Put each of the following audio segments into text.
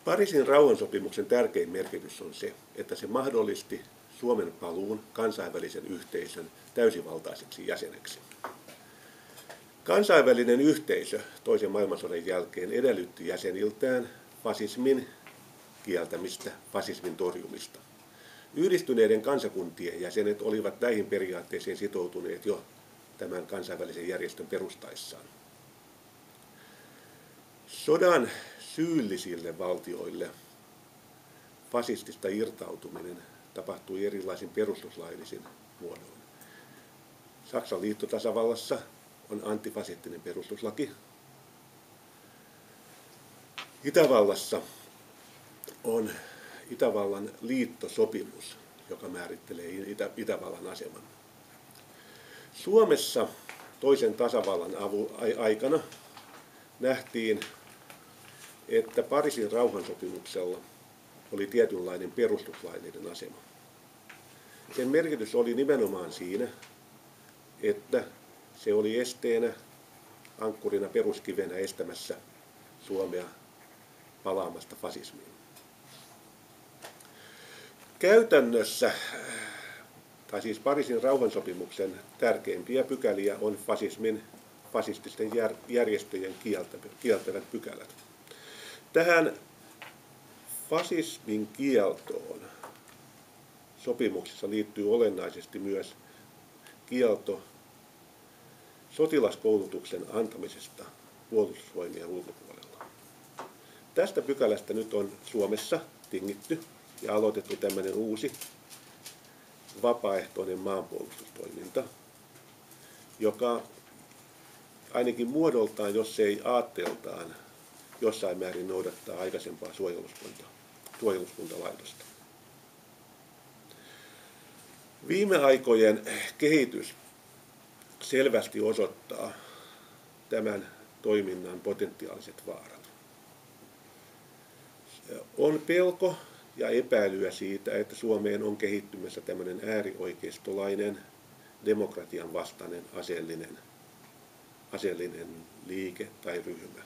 Pariisin rauhansopimuksen tärkein merkitys on se, että se mahdollisti Suomen paluun kansainvälisen yhteisön täysivaltaiseksi jäseneksi. Kansainvälinen yhteisö toisen maailmansodan jälkeen edellytti jäseniltään fasismin kieltämistä, fasismin torjumista. Yhdistyneiden kansakuntien jäsenet olivat näihin periaatteisiin sitoutuneet jo tämän kansainvälisen järjestön perustaessaan. Sodan syyllisille valtioille fasistista irtautuminen tapahtui erilaisin perustuslaillisin muodoin. Saksan liittotasavallassa on antifasistinen perustuslaki. Itävallassa on Itävallan liittosopimus, joka määrittelee Itävallan aseman. Suomessa toisen tasavallan aikana nähtiin, että Pariisin rauhansopimuksella oli tietynlainen perustuslaillinen asema. Sen merkitys oli nimenomaan siinä, että se oli esteenä, ankkurina, peruskivenä estämässä Suomea palaamasta fasismiin. Käytännössä, tai siis Pariisin rauhansopimuksen tärkeimpiä pykäliä on fasististen järjestöjen kieltävät pykälät. Tähän fasismin kieltoon sopimuksessa liittyy olennaisesti myös kielto sotilaskoulutuksen antamisesta puolustusvoimien ulkopuolella. Tästä pykälästä nyt on Suomessa tingitty ja aloitettu tämmöinen uusi vapaaehtoinen maanpuolustustoiminta, joka ainakin muodoltaan, jos ei aatteeltaan, jossain määrin noudattaa aikaisempaa suojeluskuntalaitosta. Viime aikojen kehitys selvästi osoittaa tämän toiminnan potentiaaliset vaarat. On pelko ja epäilyä siitä, että Suomeen on kehittymässä tämmöinen äärioikeistolainen, demokratian vastainen aseellinen liike tai ryhmä.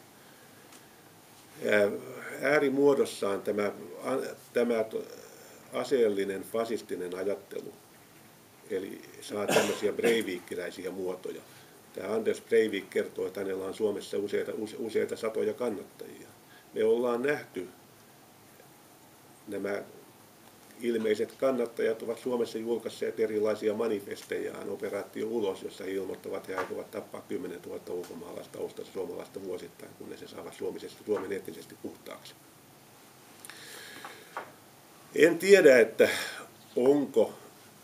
Äärimuodossaan tämä aseellinen fasistinen ajattelu, eli saa tämmöisiä breivikkiläisiä muotoja. Tämä Anders Breivik kertoo, että hänellä on Suomessa useita satoja kannattajia. Me ollaan nähty, nämä ilmeiset kannattajat ovat Suomessa julkaisseet erilaisia manifestejaan, operaatio Ulos, jossa he ilmoittavat, että he aikovat tappaa 10 000 ulkomaalaista taustaista suomalaista vuosittain, kunnes he saavat Suomen etnisesti puhtaaksi. En tiedä, että onko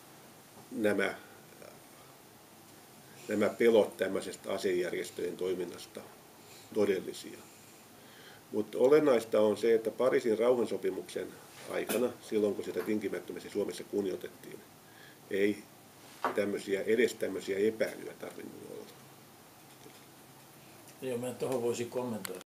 nämä pelot tämmöisestä asejärjestöjen toiminnasta todellisia. Mutta olennaista on se, että Pariisin rauhansopimuksen aikana, silloin kun sitä tinkimättömästi Suomessa kunnioitettiin, ei edes tämmöisiä epäilyjä tarvinnut olla. Joo, mä tuohon voisin kommentoida.